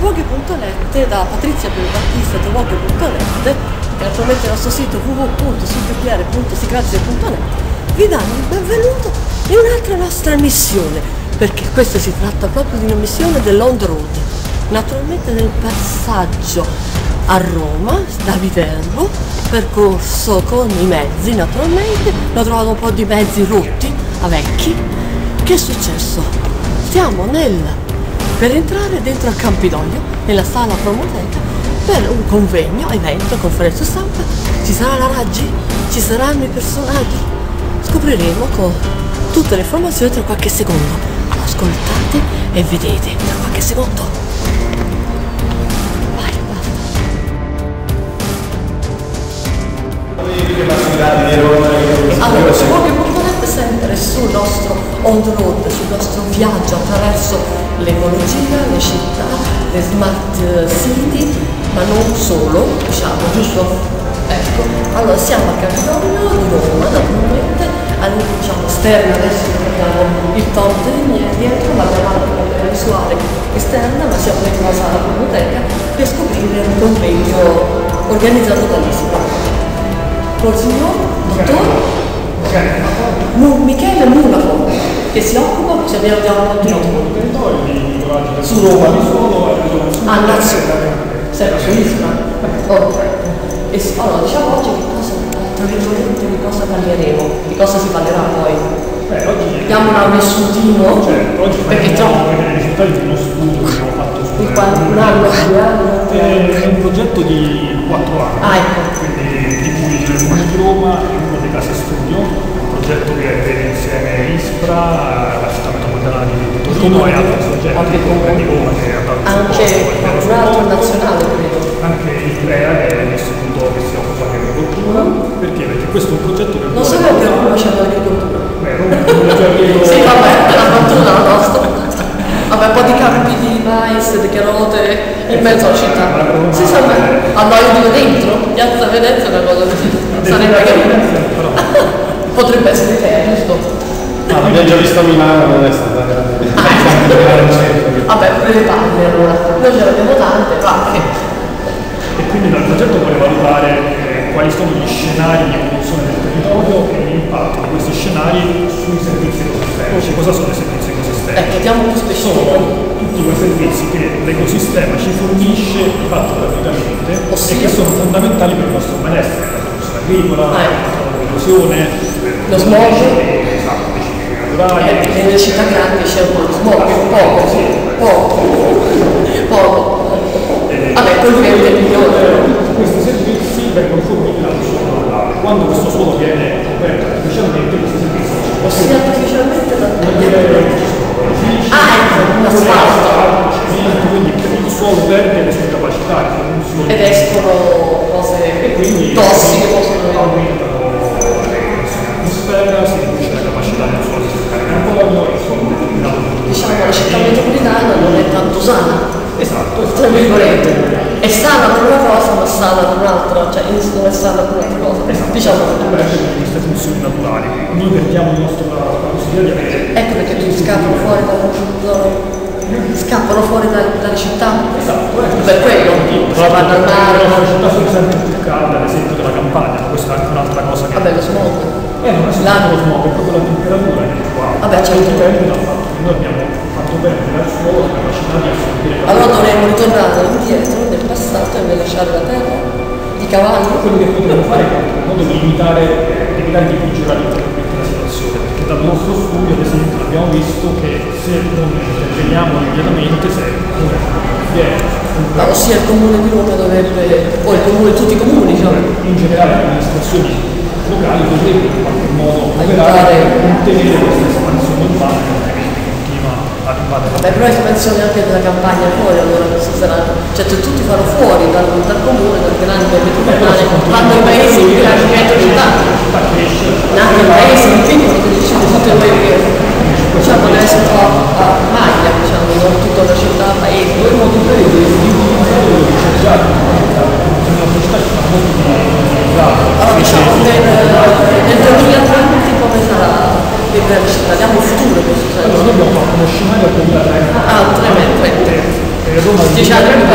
Trovoghe.net da Patrizia per il Battista, Trovoghe.net e naturalmente il nostro sito www.sicupr.sicrazia.net vi danno il benvenuto in un'altra nostra missione, perché questa si tratta proprio di una missione dell'on the road, naturalmente nel passaggio a Roma da Viterbo, percorso con i mezzi naturalmente. Ho trovato un po' di mezzi rotti, a vecchi. Che è successo? Stiamo per entrare dentro al Campidoglio, nella sala promoteca, per un convegno, evento, conferenza stampa. Ci sarà la Raggi? Ci saranno i personaggi? Scopriremo con tutte le informazioni tra qualche secondo. Ascoltate e vedete tra qualche secondo. Vai, allora, Trovoghe.net è sempre sul nostro on the road, sul nostro viaggio attraverso l'ecologia, le città, le smart city, ma non solo, diciamo, giusto? Ecco, allora siamo al Campidoglio di Roma, naturalmente, diciamo esterna, adesso abbiamo il Tom dietro, ma abbiamo anche la visuale esterna, ma siamo dentro la sala biblioteca per scoprire un convegno organizzato dall'ISPRA. Col signor dottor Michele Munaco, che si occupa, se abbiamo già continuato su Roma, a nazionale, sempre su ISPRA. E allora diciamo oggi che cosa, tra virgolette, di cosa parleremo, di cosa si parlerà poi. Diamo un riassuntino, perché troppo. I risultati di uno studio che abbiamo fatto su un anno, 2 anni? È un progetto di 4 anni, quindi di cui il Comune di Roma è uno dei casi studio, un progetto che vede insieme ISPRA, la città metropolitana di Torino e altri soggetti, anche di Roma che ha dato un altro nazionale, credo. Anche il CREA, che è l'istituto che si occupa di agricoltura. Perché? Perché questo è un progetto che... Non sapevo che Roma c'è l'agricoltura. Sì, vabbè, è la fortuna la nostra. Vabbè, un po' di campi di mais, di carote in mezzo alla città. Si sa, a noi vivo dentro, Piazza Venezia è una cosa così. Sarebbe che potrebbe essere te, giusto? No, l'abbiamo già visto a Milano, non è stata vabbè, pure le palle allora. Noi ce l'abbiamo tante, anche. E quindi dal progetto vuole valutare quali sono gli scenari di evoluzione del territorio e l'impatto di questi scenari sui servizi ecosistemici. Cosa sono i servizi ecosistemici? Chiediamo più specifico. Sono tutti quei servizi che l'ecosistema ci fornisce di fatto gratuitamente e che sono fondamentali per il nostro benessere, la produzione agricola, l'erosione, lo smog, naturali. Nelle città grandi c'è un po' di smog, poco. Vabbè, poi verde è migliore. Questi servizi vengono forniti quando questo suolo viene coperto artificialmente, questi servizi artificialmente da l'asfalto, quindi il suolo perde le sue capacità di funzione ed escono cose tossiche, possono aumentano le emissioni atmosfera, si riduce la capacità del suolo di stoccare carbonio, diciamo la città metropolitana non è tanto sana. Esatto. Tra virgolette. È sana per una cosa, ma sana per un'altra, cioè non è sana per un'altra cosa. Esatto. Diciamo per queste funzioni naturali. Noi perdiamo il nostro possibilità di avere. Ecco perché tutti scappano fuori dalle città. Esatto, per quello. Vanno al mare. Le città sono sempre più calde, ad esempio della Campania, ma questa è anche un'altra cosa che. Vabbè, lo smog. Non è soltanto lo smog, è proprio la temperatura che qua. Vabbè, certo. Dipende dal fatto che noi abbiamo fatto perdere al suolo la capacità di assorbire. Allora dovremmo ritornare indietro nel passato e lasciare la terra di cavallo. Quello che potremmo fare è in modo di evitare di peggiorare ulteriormente la situazione, perché dal nostro studio ad esempio abbiamo visto che se non interveniamo immediatamente, se ossia il comune di Roma dovrebbe, o il comune, tutti i comuni, diciamo. In generale le amministrazioni locali dovrebbero in qualche modo operare per contenere questa espansione urbana che continua a invadere. Vabbè, però espansione anche della campagna fuori, allora questi saranno, cioè tutti fanno fuori dal comune, dal grande metropolitane, vanno ai paesi più grandi città, anche i paesi piccoli che decide tutto il paese, diciamo deve essere a maglia, diciamo, non tutta una città, paese, dove molto allora diciamo nel 2030 come sarà la città, diamo il futuro in questo senso. Allora noi abbiamo fatto uno scenario al 2030. Ah, 10 anni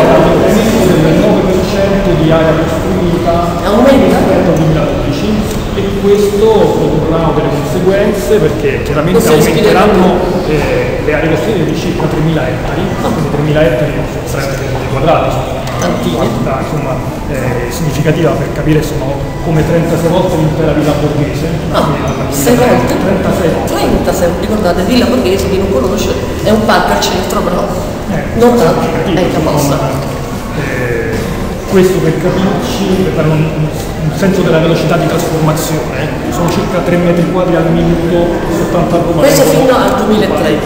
produrranno delle conseguenze perché chiaramente aumenteranno le aree costiere di circa 3.000 ettari, quindi 3.000 ettari sono 30 km quadrati, sono una insomma, significativa per capire sono come 36 volte l'intera Villa Borghese. 6 volte? 36, ricordate, Villa Borghese, chi non conosce, è un parco al centro, però non tanto, è caposta. Questo per capirci, per dare un senso della velocità di trasformazione, sono circa 3 metri quadri al minuto soltanto a Roma. Questo fino al 2030.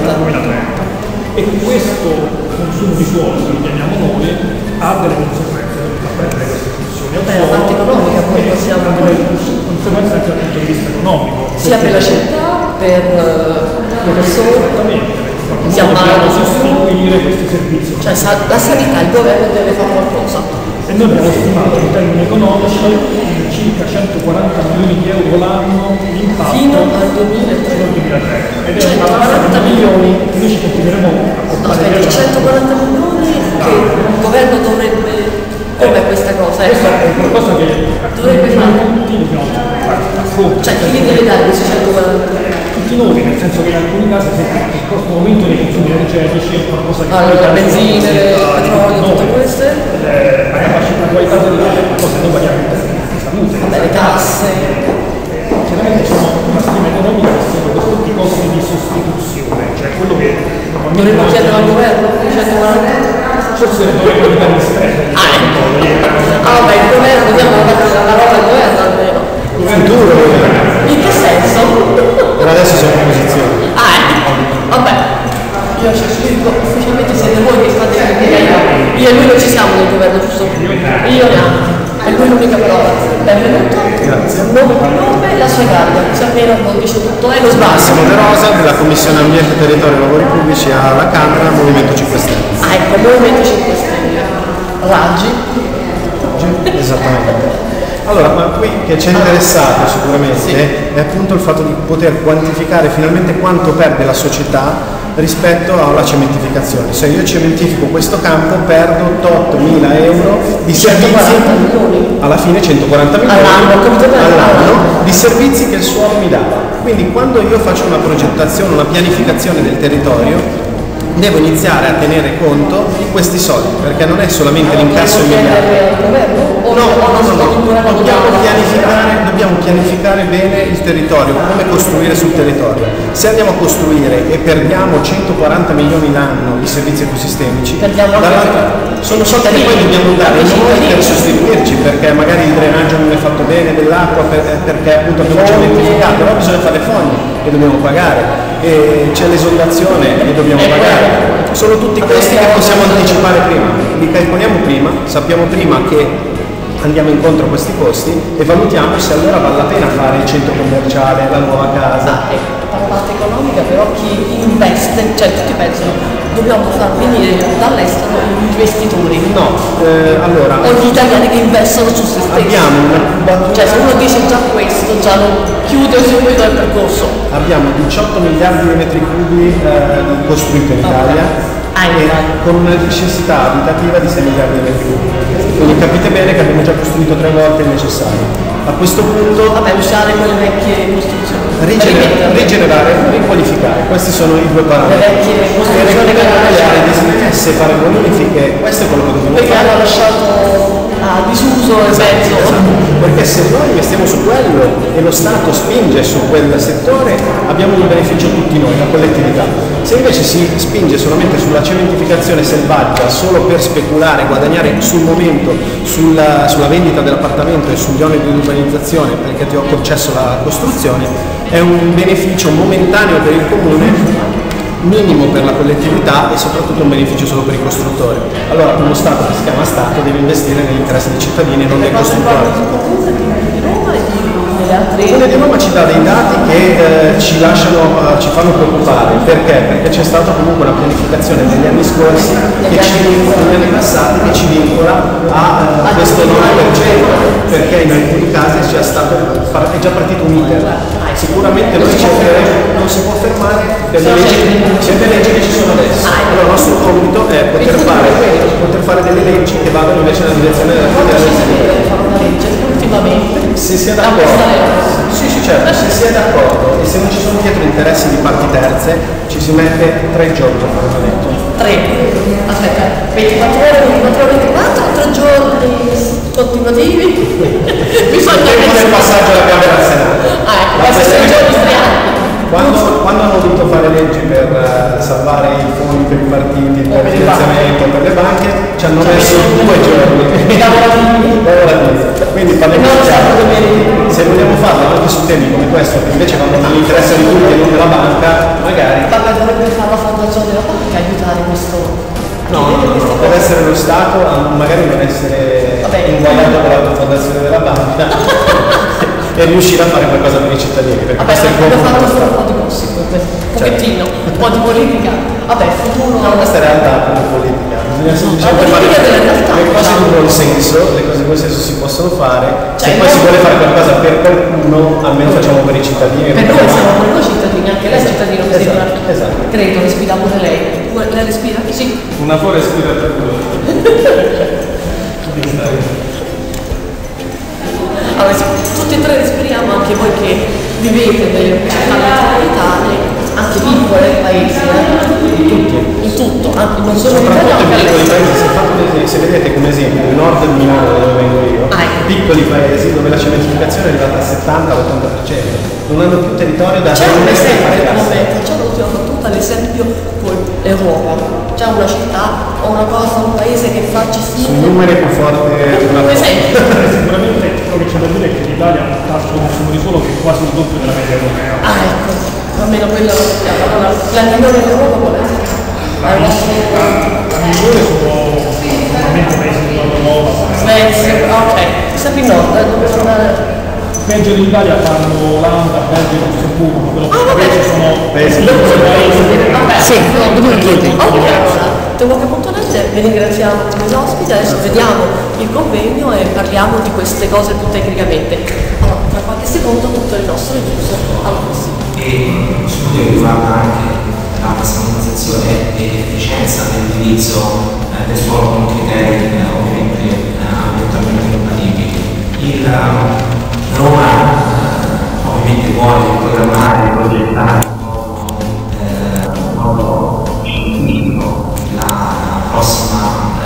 E questo consumo di suolo, che lo chiamiamo noi, ha delle conseguenze per prendere queste funzioni. La parte economica poi possiamo... delle conseguenze anche dal punto di vista economico. Sia per la città, per le persone. Esattamente. Dobbiamo sostituire questi servizi. Cioè la sanità, il governo deve fare qualcosa. E noi abbiamo stimato in termini economici circa 140 milioni di euro l'anno di impatto fino al 2030. Ed è 140 milioni. Noi ci continueremo a portare. Aspetta, 140 milioni che il governo dovrebbe... Com'è questa cosa? Questa è qualcosa che dovrebbe fare tutti dobbiamo fare a fronte. Cioè chi li deve dare questi 140? Tutti noi, nel senso che in alcuni casi il costo aumento dei consumi energetici è qualcosa che... Allora, benzine, petrolio, tutte queste? La qualità della cosa che noi paghiamo in termini di salute. Vabbè, le tasse. Chiaramente sono una stima economica che sono questi costi di sostituzione, cioè quello che... Dovremmo chiedere al governo? 140? Forse dovremmo vedere il stress. Vabbè, il governo, diamo la roba al governo almeno. Il futuro. In che senso? Per adesso siamo in posizione. Vabbè. Io ci scrivo, ufficialmente siete voi che state io e lui non ci siamo nel governo, giusto? Io neanche. E lui l'unica parola. Benvenuto. Grazie. Nome e cognome, la sua garda. Sapere non dice tutto, è lo sbasso. Massimo De Rosa della Commissione Ambiente, Territorio e Lavori Pubblici alla Camera, Movimento 5 Stelle. Ecco, Movimento 5 Stelle. Raggi. Esattamente. Allora, ma qui che ci è interessato sicuramente è appunto il fatto di poter quantificare finalmente quanto perde la società rispetto alla cementificazione. Se io cementifico questo campo perdo 8.000 euro di servizi, alla fine 140 milioni all'anno di servizi che il suolo mi dà. Quindi quando io faccio una progettazione, una pianificazione del territorio, devo iniziare a tenere conto di questi soldi, perché non è solamente l'incasso immediato. Dobbiamo pianificare bene il territorio, come costruire sul territorio. Se andiamo a costruire e perdiamo 140 milioni l'anno di servizi ecosistemici, sono soldi che poi dobbiamo dare noi per sostituirci, perché magari il drenaggio non è fatto bene dell'acqua, perché appunto abbiamo cementificato, però bisogna fare le fogne che dobbiamo pagare, e c'è l'esondazione che dobbiamo pagare. Sono tutti costi che possiamo anticipare prima, li calcoliamo prima, sappiamo prima che andiamo incontro a questi costi e valutiamo se allora vale la pena fare il centro commerciale, la nuova casa. Per la parte economica però chi investe, cioè tutti pensano dobbiamo far venire dall'estero gli investitori. No, allora... O gli italiani che investono su se stessi. Abbiamo una cubatura... Cioè se uno dice già questo, già non chiude subito il percorso. Abbiamo 18 miliardi di metri cubi costruito in Italia. E con una necessità abitativa di 6 miliardi di metri cubi. Quindi capite bene che abbiamo già costruito 3 volte il necessario. A questo punto... Vabbè, usare quelle vecchie costruzioni. Rigenerare, riqualificare, questi sono i due parametri. Le vecchie costruzioni se fare bonifiche, questo è quello che dobbiamo fare. Perché hanno lasciato a disuso e mezzo. Esatto. Perché se noi investiamo su quello e lo Stato spinge su quel settore, abbiamo un beneficio tutti noi, la collettività. Se invece si spinge solamente sulla cementificazione selvaggia, solo per speculare, guadagnare sul momento, sulla vendita dell'appartamento e sugli oneri di urbanizzazione, perché ti ho concesso la costruzione, è un beneficio momentaneo per il comune, minimo per la collettività e soprattutto un beneficio solo per i costruttori. Allora uno Stato che si chiama Stato deve investire nell'interesse dei cittadini e non dei costruttori. Il Comune di Roma ci dà dei dati che ci fanno preoccupare. Perché? Perché c'è stata comunque una pianificazione negli anni scorsi, negli anni passati, che ci vincola a questo 9%, perché in alcuni casi è già partito un iter. Sicuramente noi cercheremo, non si può fermare per le leggi che ci sono adesso. Allora il nostro compito è poter fare delle leggi che vadano invece nella direzione della ultimamente. Se si è d'accordo, sì, certo, se si è d'accordo e se non ci sono dietro interessi di parti terze, ci si mette 3 giorni a fare un evento. 3, aspetta, 24 ore, 24, 3 giorni continuativi. Bisogna il passaggio alla Camera al Senato. Ecco, questi 3 giorni strianti. Quando hanno dovuto fare leggi per salvare i fondi per i partiti, per il finanziamento, per le banche, ci hanno messo 2 giorni lavorativi. Quindi parliamo di se vogliamo farlo anche su temi come questo, che invece vanno nell'interesse di tutti e non della banca, magari. Vabbè, dovrebbe fare la fondazione della banca, aiutare questo. No, deve essere lo Stato, magari non essere inguaiato con la fondazione della banca. E riuscire a fare qualcosa per i cittadini. Perché vabbè, abbiamo fatto solo un po' di gossip, un pochettino, un po' di politica. Vabbè, futuro. No, questa è realtà come politica. Bisogna semplicemente fare le cose di buon senso, le cose di buon senso si possono fare. Se poi si vuole fare qualcosa per qualcuno, almeno facciamo per i cittadini. Per noi siamo per noi cittadini, anche lei è cittadino, esatto. Credo, respira pure lei. Lei respira? Sì. Una fuori respira per due. Allora, tutti e 3 respiriamo, anche voi che vivete nelle città metropolitane, anche piccole paesi, in tutto, anche non solo in Italia, ma anche piccoli paesi. Se vedete come esempio il nord di Milano, dove vengo io, piccoli paesi dove la cementificazione è arrivata al 70-80%, non hanno più territorio da c'è un esempio, facciamo l'ultima battuta, l'esempio con l'Europa. C'è una città o una cosa, un paese che faccia sul numero più forte un esempio. Sicuramente quello che c'è da dire è che l'Italia ha un tasso di consumo di suolo che è quasi il doppio della media europea. Ecco, almeno quella lo sappiamo. Allora, la migliore d'Europa qual è? La migliore sono sicuramente paesi di Nord Europa. Svezia, ok. Sempre in nord, dove andare? Peggio dell'Italia fanno Olanda, Belgio e Lussemburgo, però ci sono paesi. Sì, ok, allora, TheWalker.net, vi ringraziamo come ospiti, adesso vediamo il convegno e parliamo di queste cose più tecnicamente. Allora, tra qualche secondo tutto il nostro news, alla prossima. E uno studio che riguarda anche la massimizzazione e l'efficienza dell'utilizzo del suolo con criteri ovviamente ambientalmente compatibili. Roma ovviamente vuole programmare e progettare in modo scientifico la prossima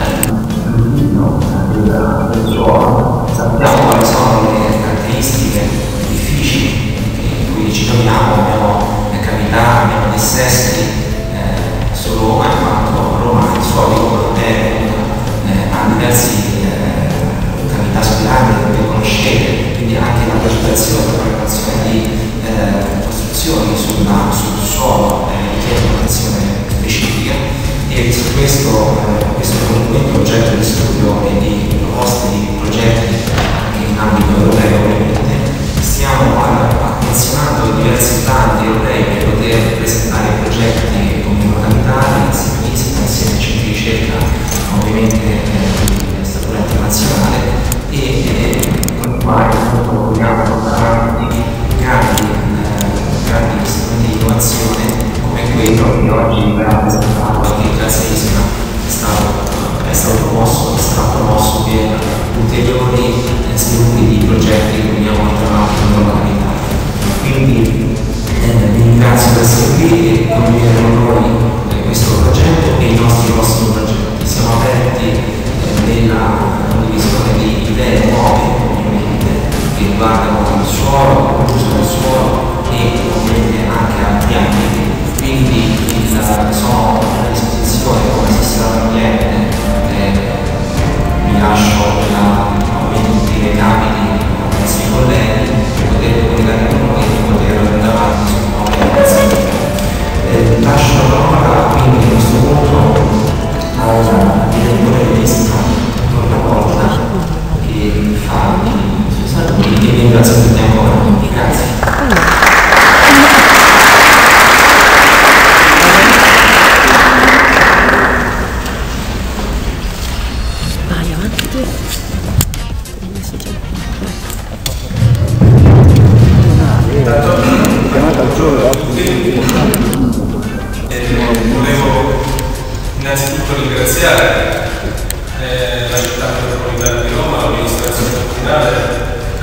del suolo. Sappiamo quali sono le caratteristiche difficili in cui ci troviamo, abbiamo cavità, abbiamo dissesti su Roma, in quanto Roma il suo piccolo terreno ha diversi cavità spirali che conoscete, quindi anche la progettazione, la programmazione di costruzioni sul suolo richiede un'azione specifica e su questo documento oggetto di studio e di proposte di progetti anche in ambito europeo ovviamente stiamo attenzionando diversi bandi europei per poter presentare progetti come modalità, insieme ai centri di ricerca ovviamente di statura internazionale e continuare vogliamo portare avanti grandi strumenti di innovazione come quello che oggi verrà presentato anche in classe ISMA è stato promosso per ulteriori sviluppi di progetti che vogliamo portare avanti con la capitale. Quindi vi ringrazio per essere qui e condividere con noi questo progetto e i nostri prossimi progetti. Siamo aperti nella condivisione di idee nuove che riguardano il suolo, l'uso del suolo e ovviamente anche altri ambiti. Quindi sono a disposizione come assessore ambiente, vi lascio tutti i recapiti ai nostri colleghi per poter comunicare con noi e poter andare avanti su nuove iniziative. Lascio la parola quindi a questo punto al direttore dell'ISPRA, Antonio Porta, che fa i suoi saluti e vi ringrazio per il tempo. Grazie. Volevo innanzitutto ringraziare la città metropolitana di Roma, l'amministrazione comunale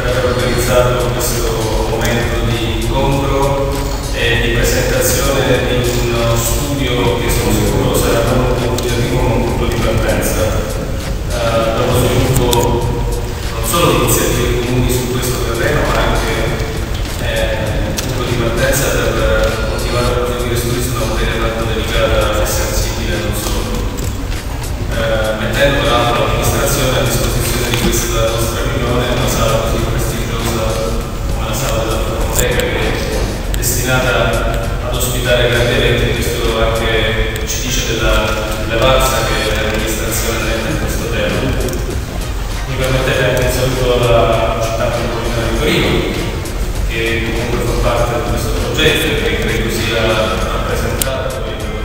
questo visto una materia tanto delicata e sensibile non solo, mettendo tra l'altro l'amministrazione a disposizione di questa nostra riunione in una sala così prestigiosa come la sala della fototeca, che è destinata ad ospitare grandi eventi. Questo anche ci dice della rilevanza che l'amministrazione mette in questo tema. Mi permettete anche un saluto alla città metropolitana di Torino, che comunque fa parte di questo progetto e che credo sia rappresentato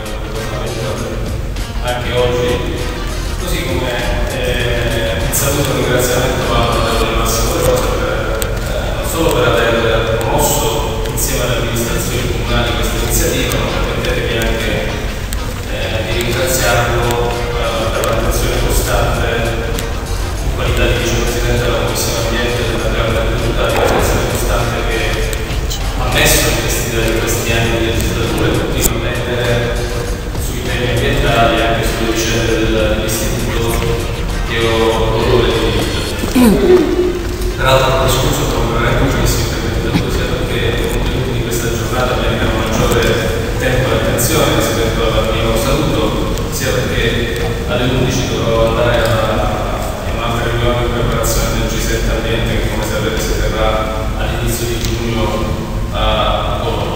anche oggi, così come un saluto e un ringraziamento al Massimo De Rosa non solo per aver promosso insieme alle amministrazioni comunali questa iniziativa, ma permettetemi anche di ringraziarlo per l'attenzione costante in qualità di vicepresidente della Commissione Ambiente della Camera dei Deputati, l'attenzione costante che ha messo in questi anni di legislatura e continua a mettere sui temi ambientali e anche sulle vicende dell'istituto che ho l'onore di dirigere. Peraltro discorso proporrei pochissimo sia perché i contenuti di questa giornata meritano maggiore tempo e attenzione rispetto al mio saluto, sia perché alle 11 dovrò andare a un'altra riunione in preparazione del G7 Ambiente che, come sapete, si terrà all'inizio di giugno a Bologna.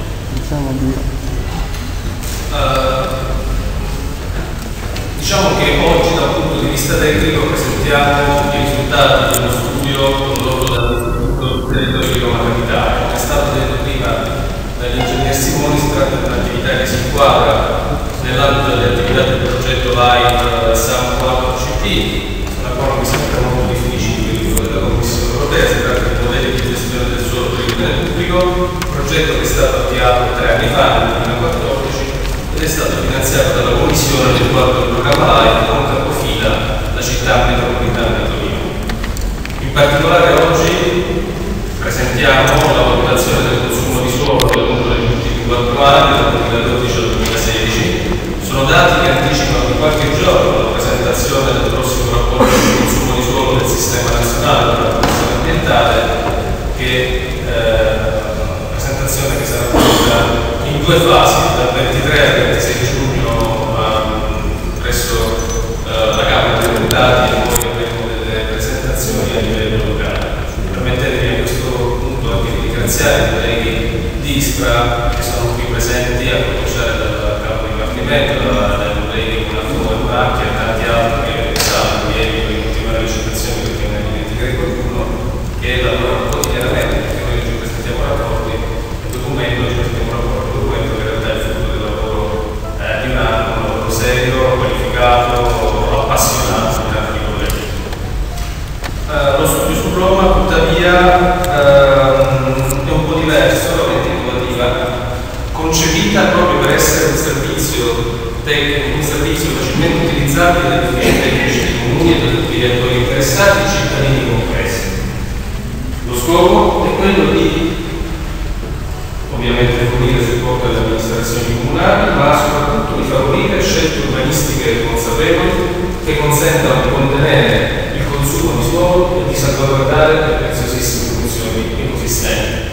Diciamo che oggi, da un punto di vista tecnico, presentiamo i risultati di uno studio condotto dall'Istituto Territorio di Roma Capitale. Come è stato detto prima dall'ingegner Simoni, si tratta di un'attività che si inquadra nell'ambito delle attività del progetto LIFE SAM 4CP, un accordo che sempre molto difficile della Commissione Europea. Si tratta di modelli di gestione del suolo per il bene pubblico, un progetto che è stato avviato 3 anni fa, nel 2014, ed è stato finanziato dalla Commissione nel quadro del programma LIFE con capofila la città metropolitana di Torino. In particolare oggi presentiamo la valutazione del consumo di suolo tenuto negli ultimi 4 anni, dal 2012 al 2016. Sono dati che anticipano di qualche giorno la presentazione del prossimo rapporto sul consumo di suolo del Sistema Nazionale della Protezione Ambientale, che presentazione che sarà fatta in 2 fasi, dal 23 al 26 giugno presso la Camera dei Deputati, e poi avremo delle presentazioni a livello locale. Permettetemi a questo punto anche di ringraziare i colleghi di ISPRA che sono qui presenti, a cominciare dal capo dipartimento, dai colleghi con la Fumo e tanti altri che stanno ieri per l'ultima recitazione, perché ne dimenticherei qualcuno, che lavorano quotidianamente, perché noi ci presentiamo rapporti e documento, ci presentiamo un rapporto documento che in realtà è il frutto del lavoro di un anno, un lavoro serio, qualificato, appassionato di tanti colleghi. Lo studio su Roma, tuttavia, è un po' diverso, la mente innovativa, concepita proprio per essere un servizio tecnico, un servizio facilmente utilizzabile dagli uffici tecnici dei comuni e dagli attori interessati, cittadini compresi. Lo scopo è quello di ovviamente fornire supporto alle amministrazioni comunali, ma soprattutto di favorire scelte urbanistiche consapevoli che consentano di contenere il consumo di suolo e di salvaguardare le preziosissime funzioni ecosistemiche.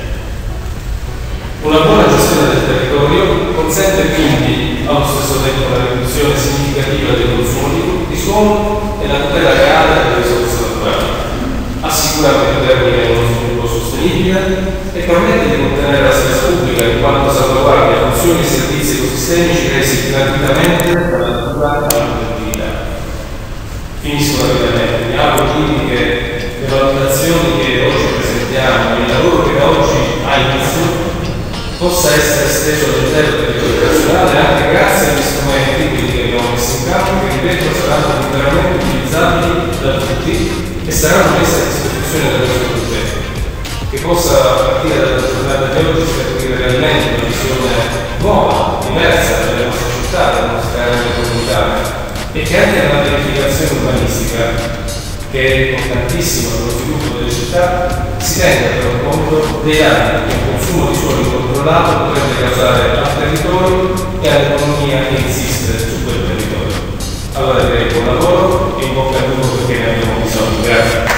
Una buona gestione del territorio consente quindi allo stesso tempo la riduzione significativa del consumo di suolo e la tutela reale delle risorse naturali, assicura per il termine uno sviluppo sostenibile e permette di contenere la spesa pubblica in quanto salvaguardia funzioni e servizi ecosistemici resi gratuitamente dalla natura e dalla collettività. Finisco rapidamente. Mi auguro quindi che le valutazioni che oggi presentiamo, il lavoro che da oggi ha inizio, possa essere esteso all'intero territorio nazionale anche grazie agli strumenti che abbiamo messo in campo, che ripeto saranno liberamente utilizzabili da tutti e saranno messi a disposizione da questo progetto, che possa partire dalla giornata di oggi scaturire realmente una visione nuova, diversa delle nostre città, delle nostre aree metropolitane, e che anche nella pianificazione urbanistica, che è importantissima per lo sviluppo delle città, si tenga per conto dei anni che il consumo di suolo incontrollato potrebbe causare al territorio e all'economia che insiste su quel territorio. Allora direi buon lavoro e in bocca al lupo perché ne abbiamo bisogno. Grazie.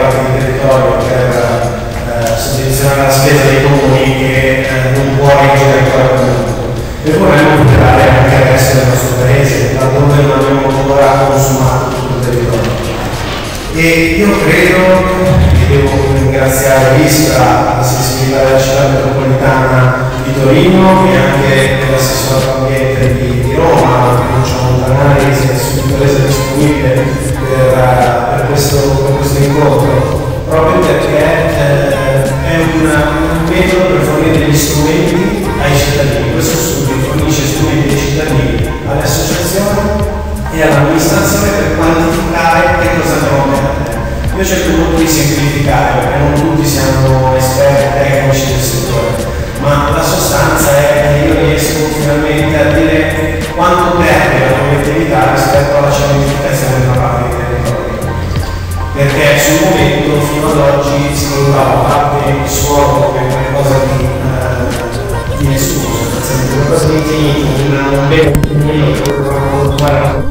parti di territorio per soddisfare la spesa dei comuni che non può reggere ancora comunque. E vorremmo tutelare anche il resto del nostro paese, laddove non abbiamo ancora consumato tutto il territorio. E io credo che devo ringraziare l'ISPRA, la sensibilità della città metropolitana di Torino e anche dell'assessore ambiente di Roma, Lucio Montanari, si è subito resa disponibile per questo incontro, proprio perché è un metodo per fornire degli strumenti ai cittadini. Questo studio fornisce strumenti ai cittadini, alle associazioni e all'amministrazione per quantificare che cosa andiamo a mettere. Io cerco molto di semplificare perché non tutti siamo esperti tecnici del settore, ma la sostanza è che io riesco finalmente a dire quanto perde la collettività rispetto alla cementificazione di una parte del territorio. Perché sul momento fino ad oggi si valutava parte il suolo come qualcosa di nessuno, sostanzialmente qualcosa di infinito, un bene infinito che potevamo trovare.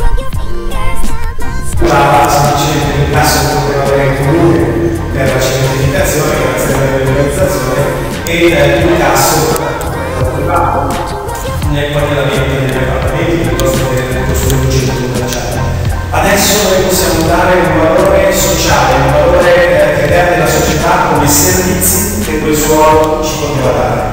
Semplicemente il caso che poteva avere in comune per la cementificazione, grazie alla legalizzazione, e il caso privato nel quadramento degli appartamenti piuttosto che nel costruire un centro commerciale. Adesso noi possiamo dare un valore sociale, un valore che dà della società come servizi che quel suolo ci poteva dare.